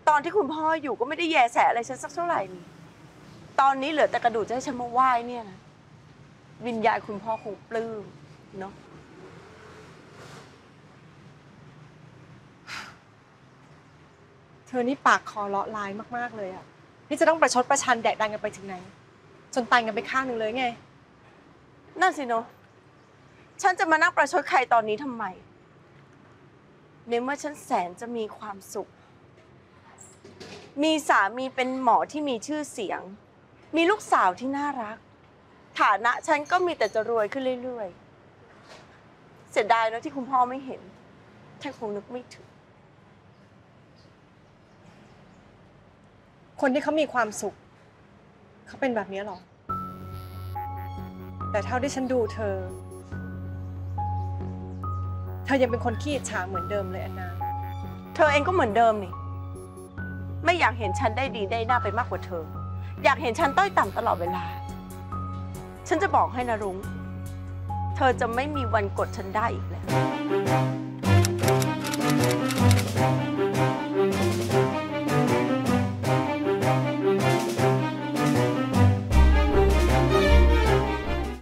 ตอนที่คุณพ่ออยู่ก็ไม่ได้แยแสอะไรฉันสักเท่าไหร่นี่ตอนนี้เหลือแต่กระดูกจะให้ฉันมาไหว้เนี่ยนะวิญญาณคุณพ่อคงปลื้มเนาะเธอนี่ปากคอเลาะลายมากๆเลยอ่ะนี่จะต้องประชดประชันแดกดันกันไปถึงไหนจนตายกันไปข้างหนึ่งเลยไงนั่นสิเนาะฉันจะมานั่งประชดใครตอนนี้ทำไมในเมื่อฉันแสนจะมีความสุขมีสามีเป็นหมอที่มีชื่อเสียงมีลูกสาวที่น่ารักฐานะฉันก็มีแต่จะรวยขึ้นเรื่อยๆเสียดายนะที่คุณพ่อไม่เห็นท่านคงนึกไม่ถึงคนที่เขามีความสุขเขาเป็นแบบนี้หรอแต่เท่าที่ฉันดูเธอยังเป็นคนขี้อิจฉาเหมือนเดิมเลยแอนนาเธอเองก็เหมือนเดิมนี่ไม่อยากเห็นฉันได้ดีได้หน้าไปมากกว่าเธออยากเห็นฉันต้อยต่ำตลอดเวลาฉันจะบอกให้นะรุ้งเธอจะไม่มีวันกดฉันได้อีกแล้ว